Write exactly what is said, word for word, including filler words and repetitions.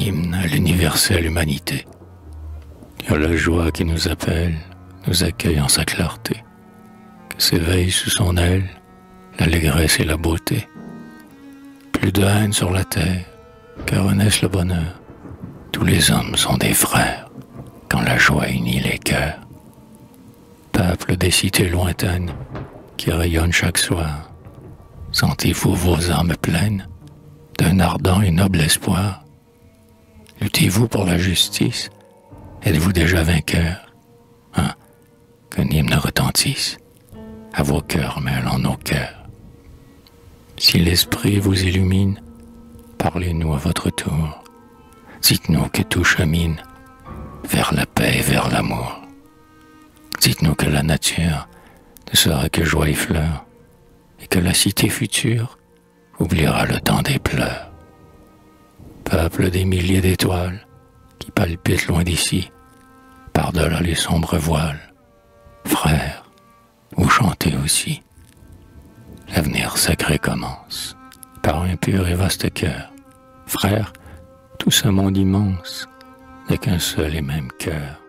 hymne à l'universelle humanité. Que la joie qui nous appelle nous accueille en sa clarté, que s'éveille sous son aile l'allégresse et la beauté. Plus de haine sur la terre, que renaisse le bonheur. Tous les hommes sont des frères, quand la joie unit les cœurs. Peuple des cités lointaines, qui rayonnent chaque soir, sentez-vous vos âmes pleines d'un ardent et noble espoir? Luttez-vous pour la justice? Êtes-vous déjà vainqueur? Hein? Qu'un hymne retentisse, à vos cœurs mêlant nos cœurs. Si l'esprit vous illumine, parlez-nous à votre tour. Dites-nous que tout chemine vers la paix et vers l'amour. Dites-nous que la nature ne sera que joie et fleurs, et que la cité future oubliera le temps des pleurs. Peuple des milliers d'étoiles qui palpitent loin d'ici, par-delà les sombres voiles, frères, vous chantez aussi. L'avenir sacré commence par un pur et vaste cœur. Frères, tout ce monde immense n'est qu'un seul et même cœur.